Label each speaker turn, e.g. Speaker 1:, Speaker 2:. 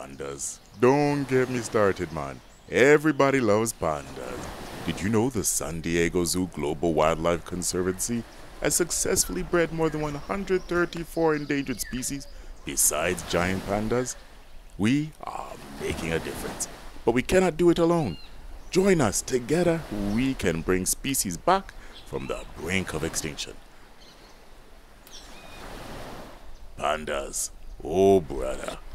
Speaker 1: Pandas. Don't get me started, man. Everybody loves pandas. Did you know the San Diego Zoo Global Wildlife Conservancy has successfully bred more than 134 endangered species besides giant pandas? We are making a difference, but we cannot do it alone. Join us. Together, we can bring species back from the brink of extinction. Pandas, oh brother.